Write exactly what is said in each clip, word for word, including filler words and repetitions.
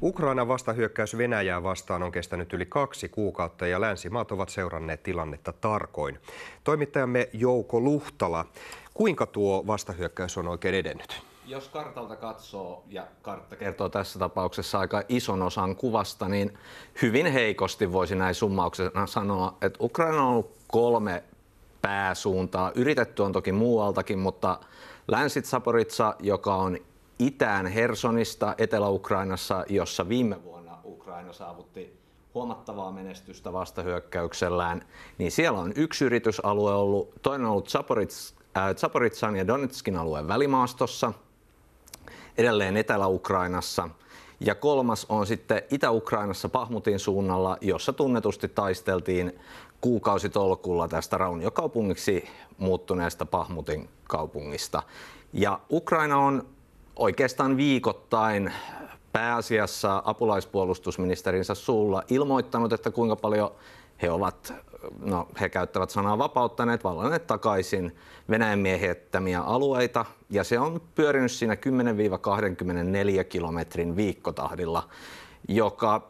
Ukrainan vastahyökkäys Venäjää vastaan on kestänyt yli kaksi kuukautta ja länsimaat ovat seuranneet tilannetta tarkoin. Toimittajamme Jouko Luhtala, kuinka tuo vastahyökkäys on oikein edennyt? Jos kartalta katsoo, ja kartta kertoo tässä tapauksessa aika ison osan kuvasta, niin hyvin heikosti voisi näin summauksena sanoa, että Ukraina on ollut kolme pääsuuntaa. Yritetty on toki muualtakin, mutta Länsi-Zaporizhzhia, joka on itään Hersonista Etelä-Ukrainassa, jossa viime vuonna Ukraina saavutti huomattavaa menestystä vastahyökkäyksellään, niin siellä on yksi yritysalue ollut, toinen on ollut Zaporizhzhan ja Donetskin alueen välimaastossa, edelleen Etelä-Ukrainassa, ja kolmas on sitten Itä-Ukrainassa Bahmutin suunnalla, jossa tunnetusti taisteltiin kuukausitolkulla tästä rauniokaupungiksi muuttuneesta Bahmutin kaupungista. Ja Ukraina on oikeastaan viikoittain pääasiassa apulaispuolustusministerinsä suulla ilmoittanut, että kuinka paljon he ovat, no he käyttävät sanaa vapauttaneet, vallanneet takaisin Venäjän miehittämiä alueita, ja se on pyörinyt siinä kymmenen kaksikymmentäneljä kilometrin viikkotahdilla, joka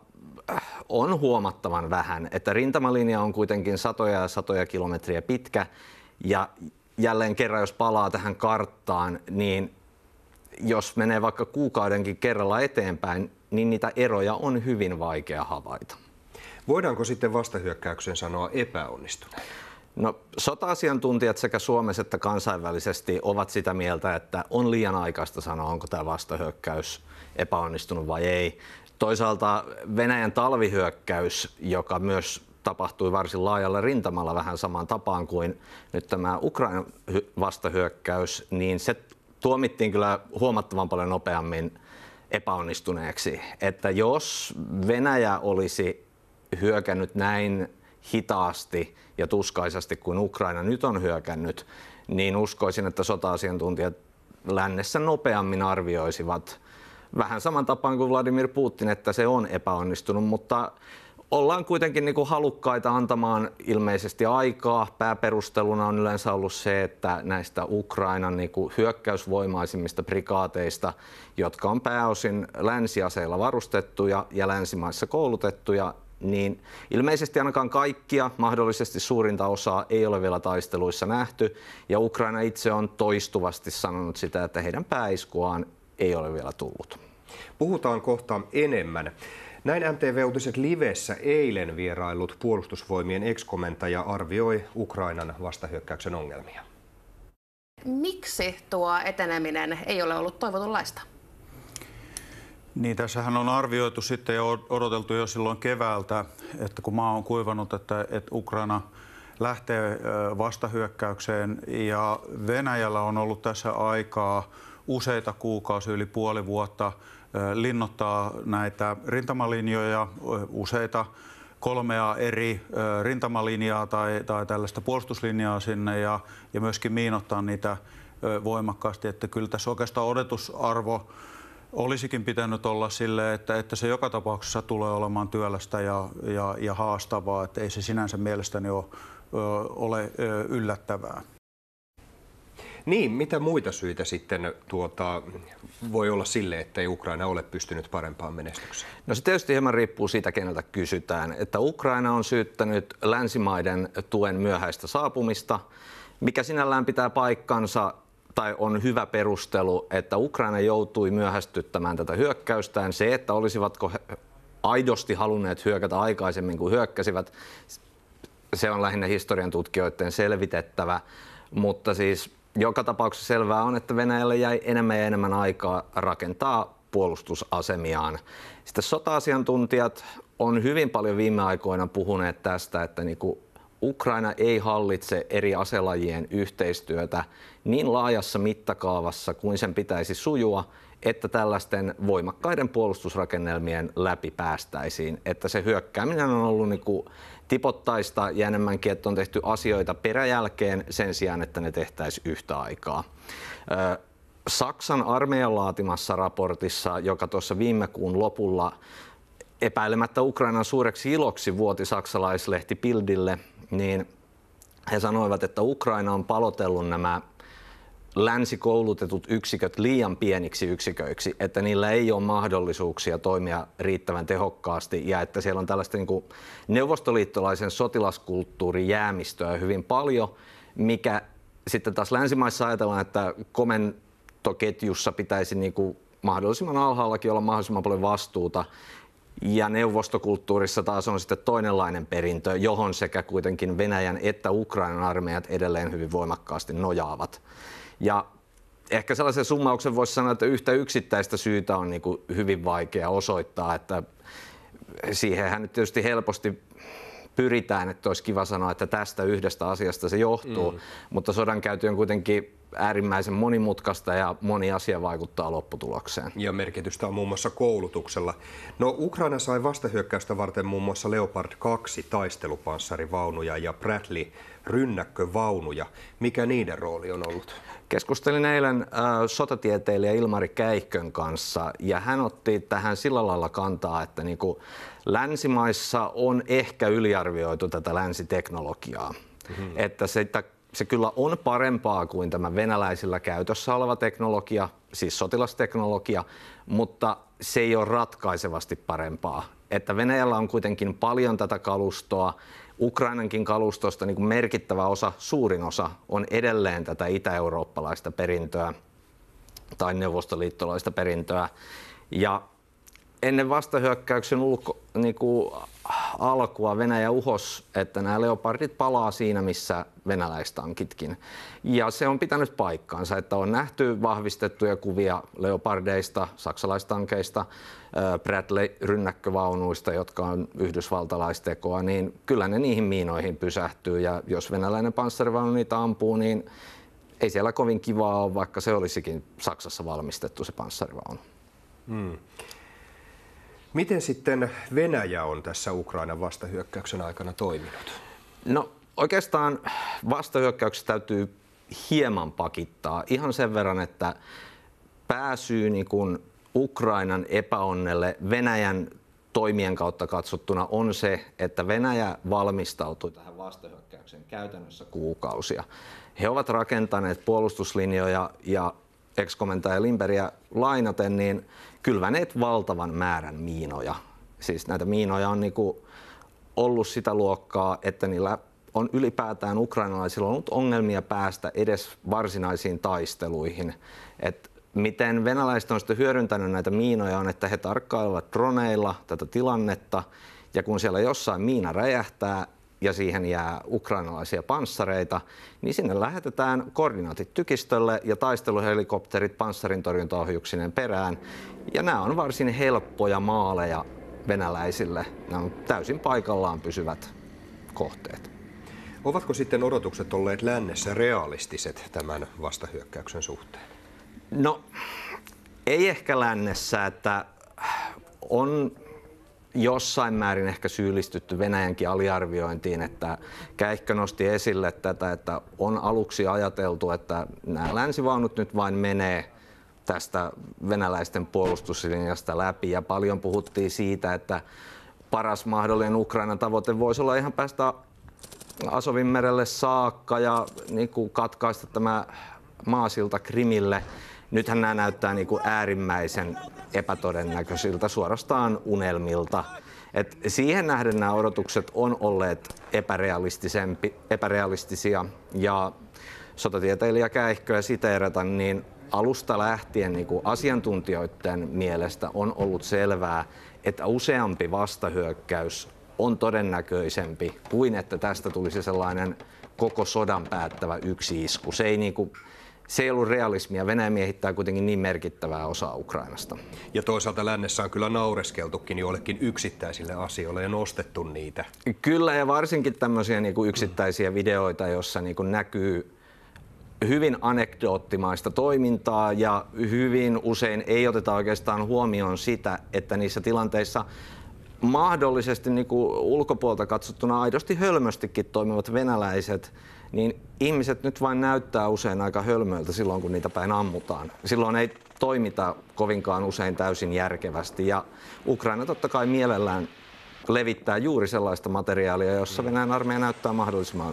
on huomattavan vähän, että rintamalinja on kuitenkin satoja ja satoja kilometriä pitkä, ja jälleen kerran jos palaa tähän karttaan, niin jos menee vaikka kuukaudenkin kerralla eteenpäin, niin niitä eroja on hyvin vaikea havaita. Voidaanko sitten vastahyökkäyksen sanoa epäonnistuneen? No, sota-asiantuntijat sekä Suomessa että kansainvälisesti ovat sitä mieltä, että on liian aikaista sanoa, onko tämä vastahyökkäys epäonnistunut vai ei. Toisaalta Venäjän talvihyökkäys, joka myös tapahtui varsin laajalla rintamalla vähän samaan tapaan kuin nyt tämä Ukrainan vastahyökkäys, niin se tuomittiin kyllä huomattavan paljon nopeammin epäonnistuneeksi. Että jos Venäjä olisi hyökännyt näin hitaasti ja tuskaisasti kuin Ukraina nyt on hyökännyt, niin uskoisin, että sota-asiantuntijat lännessä nopeammin arvioisivat vähän saman tapaan kuin Vladimir Putin, että se on epäonnistunut, mutta ollaan kuitenkin niin kuin halukkaita antamaan ilmeisesti aikaa. Pääperusteluna on yleensä ollut se, että näistä Ukrainan niin kuin hyökkäysvoimaisimmista prikaateista, jotka on pääosin länsiaseilla varustettuja ja länsimaissa koulutettuja, niin ilmeisesti ainakaan kaikkia, mahdollisesti suurinta osaa ei ole vielä taisteluissa nähty. Ja Ukraina itse on toistuvasti sanonut sitä, että heidän pääiskuaan ei ole vielä tullut. Puhutaan kohta enemmän. Näin M T V-uutiset livessä eilen vieraillut puolustusvoimien ex-komentaja arvioi Ukrainan vastahyökkäyksen ongelmia. Miksi tuo eteneminen ei ole ollut toivotunlaista? Niin, tässähän on arvioitu sitten ja odoteltu jo silloin keväältä, että kun maa on kuivannut, että, että Ukraina lähtee vastahyökkäykseen ja Venäjällä on ollut tässä aikaa useita kuukausia, yli puoli vuotta, linnoittaa näitä rintamalinjoja, useita kolmea eri rintamalinjaa tai, tai tällaista puolustuslinjaa sinne ja, ja myöskin miinottaa niitä voimakkaasti, että kyllä tässä oikeastaan odotusarvo olisikin pitänyt olla sille, että, että se joka tapauksessa tulee olemaan työlästä ja, ja, ja haastavaa, että ei se sinänsä mielestäni ole, ole yllättävää. Niin, mitä muita syitä sitten tuota, voi olla sille, että ei Ukraina ole pystynyt parempaan menestykseen? No se tietysti hieman riippuu siitä, keneltä kysytään. Että Ukraina on syyttänyt länsimaiden tuen myöhäistä saapumista, mikä sinällään pitää paikkansa tai on hyvä perustelu, että Ukraina joutui myöhästyttämään tätä hyökkäystään. Se, että olisivatko he aidosti halunneet hyökätä aikaisemmin kuin hyökkäsivät, se on lähinnä historian tutkijoiden selvitettävä, mutta siis joka tapauksessa selvää on, että Venäjälle jäi enemmän ja enemmän aikaa rakentaa puolustusasemiaan. Sitten sota-asiantuntijat on hyvin paljon viime aikoina puhuneet tästä, että niinku Ukraina ei hallitse eri aselajien yhteistyötä niin laajassa mittakaavassa kuin sen pitäisi sujua, että tällaisten voimakkaiden puolustusrakennelmien läpi päästäisiin. Että se hyökkääminen on ollut niinku tipottaista ja enemmänkin, että on tehty asioita peräjälkeen sen sijaan, että ne tehtäisiin yhtä aikaa. Saksan armeijan laatimassa raportissa, joka tuossa viime kuun lopulla epäilemättä Ukrainan suureksi iloksi vuoti saksalaislehti Bildille, niin he sanoivat, että Ukraina on palotellut nämä länsikoulutetut yksiköt liian pieniksi yksiköiksi, että niillä ei ole mahdollisuuksia toimia riittävän tehokkaasti ja että siellä on tällaista niin kuin neuvostoliittolaisen sotilaskulttuurin jäämistöä hyvin paljon, mikä sitten taas länsimaissa ajatellaan, että komentoketjussa pitäisi niin kuin mahdollisimman alhaallakin olla mahdollisimman paljon vastuuta. Ja neuvostokulttuurissa taas on sitten toinenlainen perintö, johon sekä kuitenkin Venäjän että Ukrainan armeijat edelleen hyvin voimakkaasti nojaavat. Ja ehkä sellaisen summauksen voisi sanoa, että yhtä yksittäistä syytä on niin kuin hyvin vaikea osoittaa, että siihenhän nyt tietysti helposti pyritään, että olisi kiva sanoa, että tästä yhdestä asiasta se johtuu, mm. mutta sodankäynti on kuitenkin äärimmäisen monimutkaista ja moni asia vaikuttaa lopputulokseen. Ja merkitystä on muun muassa koulutuksella. No, Ukraina sai vastahyökkäystä varten muun muassa Leopard kaksi taistelupanssarivaunuja ja Bradley rynnäkkövaunuja. Mikä niiden rooli on ollut? Keskustelin eilen äh, sotatieteilijä Ilmari Käihkön kanssa ja hän otti tähän sillä lailla kantaa, että niinku, länsimaissa on ehkä yliarvioitu tätä länsiteknologiaa. Mm-hmm. Että se, se kyllä on parempaa kuin tämä venäläisillä käytössä oleva teknologia, siis sotilasteknologia, mutta se ei ole ratkaisevasti parempaa. Että Venäjällä on kuitenkin paljon tätä kalustoa. Ukrainankin kalustosta niin kuin merkittävä osa, suurin osa, on edelleen tätä itä-eurooppalaista perintöä tai neuvostoliittolaista perintöä. Ja ennen vastahyökkäyksen ulko, niin kuin alkua Venäjä uhos, että nämä leopardit palaa siinä, missä venäläistankitkin. Ja se on pitänyt paikkaansa, että on nähty vahvistettuja kuvia leopardeista, saksalaistankeista, Bradley-rynnäkkövaunuista, jotka on yhdysvaltalaistekoa, niin kyllä ne niihin miinoihin pysähtyy. Ja jos venäläinen panssarivaunu niitä ampuu, niin ei siellä kovin kivaa ole, vaikka se olisikin Saksassa valmistettu se panssarivaunu. Hmm. Miten sitten Venäjä on tässä Ukrainan vastahyökkäyksen aikana toiminut? No oikeastaan vastahyökkäyksessä täytyy hieman pakittaa ihan sen verran, että pääsyy niin kuin Ukrainan epäonnelle Venäjän toimien kautta katsottuna on se, että Venäjä valmistautui tähän vastahyökkäykseen käytännössä kuukausia. He ovat rakentaneet puolustuslinjoja ja ex-komentaja Lindbergia lainaten, niin kylväneet valtavan määrän miinoja. Siis näitä miinoja on niinku ollut sitä luokkaa, että niillä on ylipäätään ukrainalaisilla ollut ongelmia päästä edes varsinaisiin taisteluihin. Et miten venäläiset on sitten hyödyntänyt näitä miinoja on, että he tarkkailevat droneilla tätä tilannetta, ja kun siellä jossain miina räjähtää ja siihen jää ukrainalaisia panssareita, niin sinne lähetetään koordinaatit tykistölle ja taisteluhelikopterit panssarintorjuntaohjuksineen perään. Ja nämä on varsin helppoja maaleja venäläisille. Nämä on täysin paikallaan pysyvät kohteet. Ovatko sitten odotukset olleet lännessä realistiset tämän vastahyökkäyksen suhteen? No, ei ehkä lännessä, että on jossain määrin ehkä syyllistytty Venäjänkin aliarviointiin, että Käihkö nosti esille tätä, että on aluksi ajateltu, että nämä länsivaunut nyt vain menee tästä venäläisten puolustuslinjasta läpi ja paljon puhuttiin siitä, että paras mahdollinen Ukrainan tavoite voisi olla ihan päästä Asovinmerelle saakka ja niin kuin katkaista tämä maasilta Krimille. Nythän nämä näyttää niin kuin äärimmäisen epätodennäköisiltä, suorastaan unelmilta. Et siihen nähden nämä odotukset on olleet epärealistisia ja sotatieteilijä Käihköä siteerata, niin alusta lähtien niin kuin asiantuntijoiden mielestä on ollut selvää, että useampi vastahyökkäys on todennäköisempi kuin että tästä tulisi sellainen koko sodan päättävä yksi isku. Se ei niin kuin Se ei ollut realismia. Venäjä miehittää kuitenkin niin merkittävää osaa Ukrainasta. Ja toisaalta lännessä on kyllä naureskeltukin joillekin yksittäisille asioille ja nostettu niitä. Kyllä, ja varsinkin tämmöisiä niin kuin yksittäisiä videoita, joissa niin kuin näkyy hyvin anekdoottimaista toimintaa ja hyvin usein ei oteta oikeastaan huomioon sitä, että niissä tilanteissa mahdollisesti niin kuin ulkopuolta katsottuna aidosti hölmöstikin toimivat venäläiset, niin ihmiset nyt vain näyttää usein aika hölmöiltä silloin, kun niitä päin ammutaan. Silloin ei toimita kovinkaan usein täysin järkevästi. Ja Ukraina totta kai mielellään levittää juuri sellaista materiaalia, jossa Venäjän armeija näyttää mahdollisimman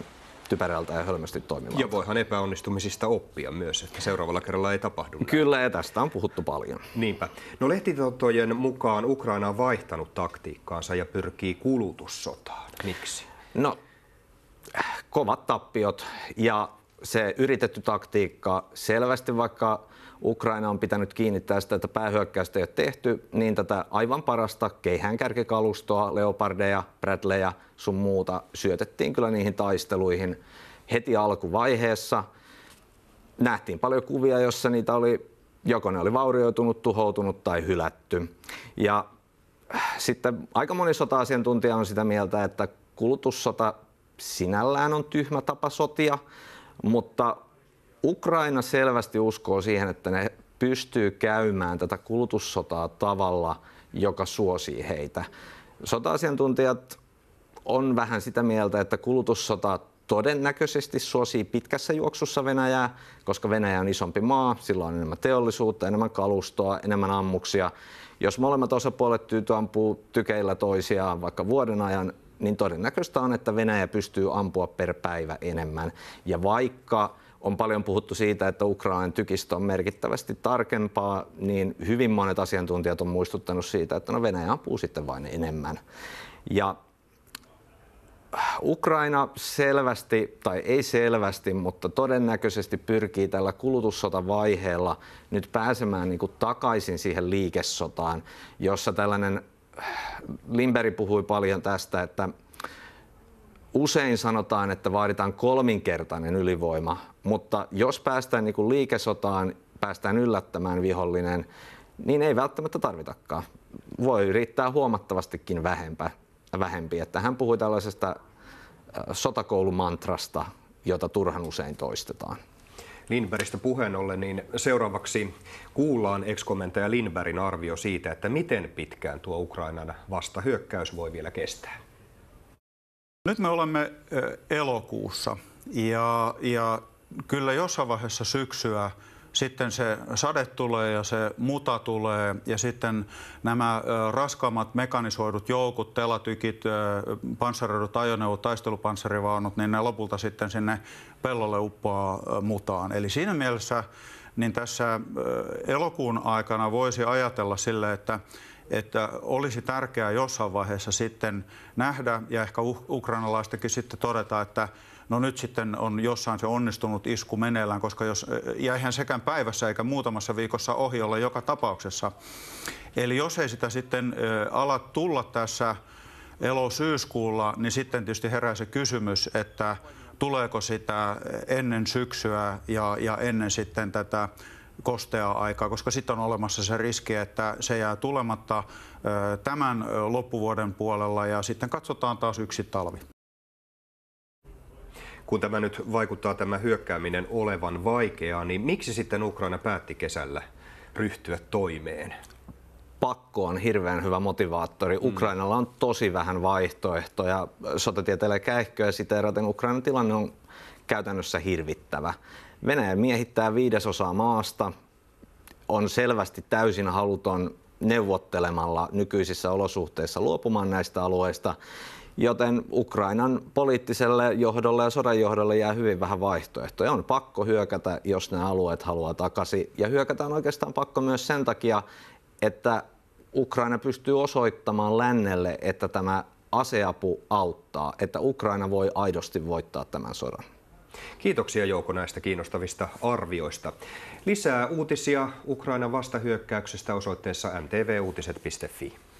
typerältä ja hölmösti toimivalta. Ja voihan epäonnistumisista oppia myös, että seuraavalla kerralla ei tapahdu näin. Kyllä, ja tästä on puhuttu paljon. Niinpä. No lehtitietojen mukaan Ukraina on vaihtanut taktiikkaansa ja pyrkii kulutussotaan. Miksi? No, kovat tappiot ja se yritetty taktiikka selvästi, vaikka Ukraina on pitänyt kiinni tästä, että päähyökkäystä ei ole tehty, niin tätä aivan parasta keihäänkärkikalustoa, leopardeja, bradleja, sun muuta syötettiin kyllä niihin taisteluihin heti alkuvaiheessa. Nähtiin paljon kuvia, jossa niitä oli, joko ne oli vaurioitunut, tuhoutunut tai hylätty. Ja sitten aika moni sota-asiantuntija on sitä mieltä, että kulutussota sinällään on tyhmä tapa sotia, mutta Ukraina selvästi uskoo siihen, että ne pystyy käymään tätä kulutussotaa tavalla, joka suosii heitä. Sota-asiantuntijat on vähän sitä mieltä, että kulutussota todennäköisesti suosii pitkässä juoksussa Venäjää, koska Venäjä on isompi maa, sillä on enemmän teollisuutta, enemmän kalustoa, enemmän ammuksia. Jos molemmat osapuolet tyytyy ampuu tykeillä toisiaan vaikka vuoden ajan, niin todennäköistä on, että Venäjä pystyy ampua per päivä enemmän. Ja vaikka on paljon puhuttu siitä, että Ukrainan tykistö on merkittävästi tarkempaa, niin hyvin monet asiantuntijat on muistuttanut siitä, että no Venäjä ampuu sitten vain enemmän. Ja Ukraina selvästi, tai ei selvästi, mutta todennäköisesti pyrkii tällä kulutussotavaiheella nyt pääsemään niin kuin takaisin siihen liikesotaan, jossa tällainen, Lindberg puhui paljon tästä, että usein sanotaan, että vaaditaan kolminkertainen ylivoima, mutta jos päästään niin kuin liikesotaan, päästään yllättämään vihollinen, niin ei välttämättä tarvitakaan. Voi riittää huomattavastikin vähempää. vähempi. Että hän puhui tällaisesta sotakoulumantrasta, jota turhan usein toistetaan. Lindbergistä puheen ollen, niin seuraavaksi kuullaan ex-komentaja Lindbergin arvio siitä, että miten pitkään tuo Ukrainan vastahyökkäys voi vielä kestää. Nyt me olemme elokuussa ja, ja kyllä jossain vaiheessa syksyä sitten se sade tulee ja se muta tulee ja sitten nämä raskaammat mekanisoidut joukot, telatykit, panssaroidut ajoneuvot, taistelupanssarivaunut, niin ne lopulta sitten sinne pellolle uppoaa mutaan. Eli siinä mielessä niin tässä elokuun aikana voisi ajatella sille, että että olisi tärkeää jossain vaiheessa sitten nähdä ja ehkä ukrainalaistenkin sitten todeta, että no nyt sitten on jossain se onnistunut isku meneillään, koska jos, ja eihän sekään päivässä eikä muutamassa viikossa ohi olla joka tapauksessa. Eli jos ei sitä sitten ala tulla tässä elo-syyskuulla, niin sitten tietysti herää se kysymys, että tuleeko sitä ennen syksyä ja, ja ennen sitten tätä kosteaa aikaa, koska sitten on olemassa se riski, että se jää tulematta tämän loppuvuoden puolella ja sitten katsotaan taas yksi talvi. Kun tämä nyt vaikuttaa tämä hyökkääminen olevan vaikeaa, niin miksi sitten Ukraina päätti kesällä ryhtyä toimeen? Pakko on hirveän hyvä motivaattori. Mm. Ukrainalla on tosi vähän vaihtoehtoja. Sotatieteilijä Käihköä siteeraten Ukrainan tilanne on käytännössä hirvittävä. Venäjä miehittää viidesosaa maasta, on selvästi täysin haluton neuvottelemalla nykyisissä olosuhteissa luopumaan näistä alueista, joten Ukrainan poliittiselle johdolle ja sodan johdolle jää hyvin vähän vaihtoehtoja. On pakko hyökätä, jos nämä alueet haluaa takaisin. Ja hyökätä on oikeastaan pakko myös sen takia, että Ukraina pystyy osoittamaan lännelle, että tämä aseapu auttaa, että Ukraina voi aidosti voittaa tämän sodan. Kiitoksia Jouko näistä kiinnostavista arvioista. Lisää uutisia Ukrainan vastahyökkäyksestä osoitteessa m t v uutiset piste f i.